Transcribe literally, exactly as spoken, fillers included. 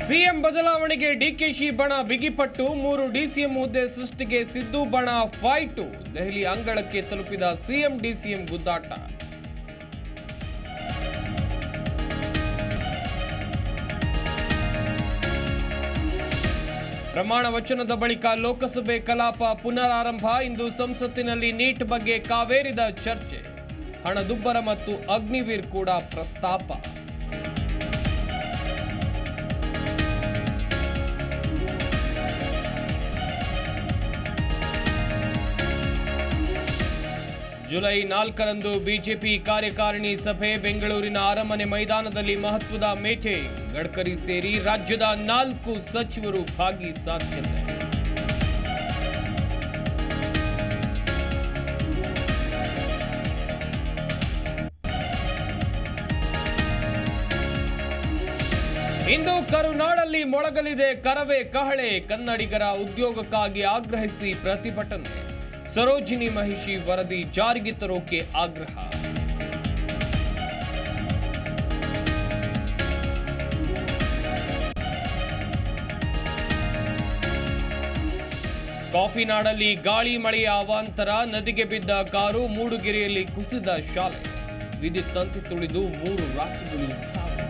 CM ಬದಲಾವಣೆಗೆ ಡಿಕೆಶಿ ಬಣ ಬಿಗಿಪಟ್ಟು, ಮೂರು ಡಿಸಿಎಂ ಹುದ್ದೆ ಸೃಷ್ಟಿಗೆ ಸಿದ್ದು ಬಣ ಫೈಟು. ದೆಹಲಿ ಅಂಗಳಕ್ಕೆ ತಲುಪಿದ ಸಿಎಂ ಡಿಸಿಎಂ ಗುದ್ದಾಟ. ಪ್ರಮಾಣ ವಚನದ ಬಳಿಕ ಲೋಕಸಭೆ ಕಲಾಪ ಪುನರಾರಂಭ. ಇಂದು ಸಂಸತ್ತಿನಲ್ಲಿ ನೀಟ್ ಬಗ್ಗೆ ಕಾವೇರಿದ ಚರ್ಚೆ. ಹಣದುಬ್ಬರ ಮತ್ತು ಅಗ್ನಿವೀರ್ ಕೂಡ ಪ್ರಸ್ತಾಪ. ಜುಲೈ ನಾಲ್ಕರಂದು ಬಿಜೆಪಿ ಕಾರ್ಯಕಾರಿಣಿ ಸಭೆ. ಬೆಂಗಳೂರಿನ ಅರಮನೆ ಮೈದಾನದಲ್ಲಿ ಮಹತ್ವದ ಮೀಟಿಂಗ್. ಗಡ್ಕರಿ ಸೇರಿ ರಾಜ್ಯದ ನಾಲ್ಕು ಸಚಿವರು ಭಾಗಿ ಸಾಧ್ಯತೆ. ಇಂದು ಕರುನಾಡಲ್ಲಿ ಮೊಳಗಲಿದೆ ಕರವೇ ಕಹಳೆ. ಕನ್ನಡಿಗರ ಉದ್ಯೋಗಕ್ಕಾಗಿ ಆಗ್ರಹಿಸಿ ಪ್ರತಿಭಟನೆ. ಸರೋಜಿನಿ ಮಹಿಷಿ ವರದಿ ಜಾರಿಗೆ ತರೋಕೆ ಆಗ್ರಹ. ಕಾಫಿ ನಾಡಲ್ಲಿ ಗಾಳಿ ಮಳೆಯ ಅವಾಂತರ. ನದಿಗೆ ಬಿದ್ದ ಕಾರು, ಮೂಡುಗೆರೆಯಲ್ಲಿ ಕುಸಿದ ಶಾಲೆ. ವಿದ್ಯುತ್ ತಂತಿ ತುಳಿದು ಮೂರು ರಾಸುಗಳು ಸಾವು.